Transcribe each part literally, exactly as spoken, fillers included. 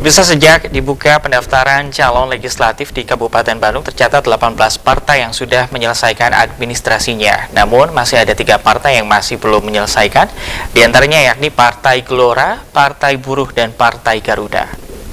Bisa sejak dibuka pendaftaran calon legislatif di Kabupaten Bandung tercatat delapan belas partai yang sudah menyelesaikan administrasinya. Namun masih ada tiga partai yang masih belum menyelesaikan, diantaranya yakni Partai Gelora, Partai Buruh, dan Partai Garuda.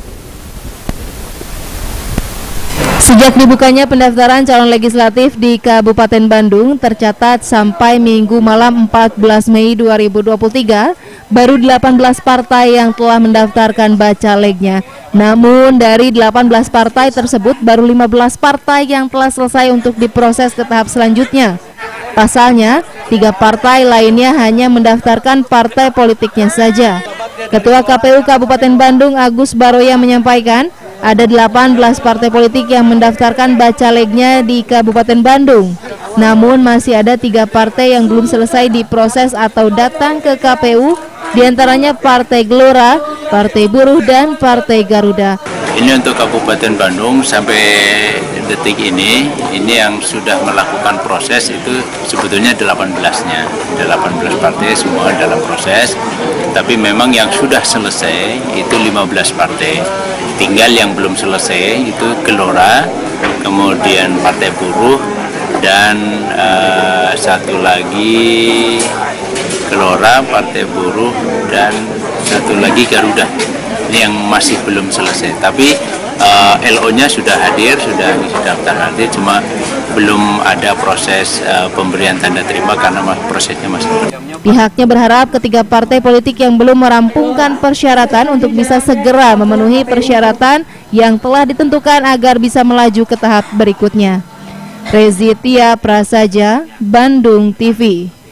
Sejak dibukanya pendaftaran calon legislatif di Kabupaten Bandung tercatat sampai Minggu malam empat belas Mei dua ribu dua puluh tiga, baru delapan belas partai yang telah mendaftarkan bacalegnya. Namun dari delapan belas partai tersebut baru lima belas partai yang telah selesai untuk diproses ke tahap selanjutnya. Pasalnya, tiga partai lainnya hanya mendaftarkan partai politiknya saja. Ketua K P U Kabupaten Bandung Agus Baroya menyampaikan, ada delapan belas partai politik yang mendaftarkan bacalegnya di Kabupaten Bandung. Namun masih ada tiga partai yang belum selesai diproses atau datang ke K P U, diantaranya Partai Gelora, Partai Buruh, dan Partai Garuda. Ini untuk Kabupaten Bandung sampai detik ini, ini yang sudah melakukan proses itu sebetulnya delapan belasnya. delapan belas partai semua dalam proses, tapi memang yang sudah selesai itu lima belas partai. Tinggal yang belum selesai itu Gelora, kemudian Partai Buruh, dan uh, satu lagi Gelora, Partai Buruh, dan satu lagi Garuda. Ini yang masih belum selesai. Tapi uh, L O-nya sudah hadir, sudah daftar hadir, cuma belum ada proses uh, pemberian tanda terima karena prosesnya masih berjalan. Pihaknya berharap ketiga partai politik yang belum merampungkan persyaratan untuk bisa segera memenuhi persyaratan yang telah ditentukan agar bisa melaju ke tahap berikutnya. Rezitia Prasaja, Bandung T V.